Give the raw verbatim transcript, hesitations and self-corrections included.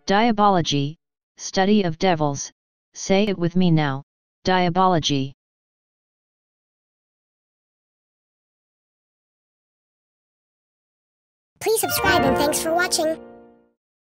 Diabology, study of devils. Say it with me now, diabology. Please subscribe and thanks for watching.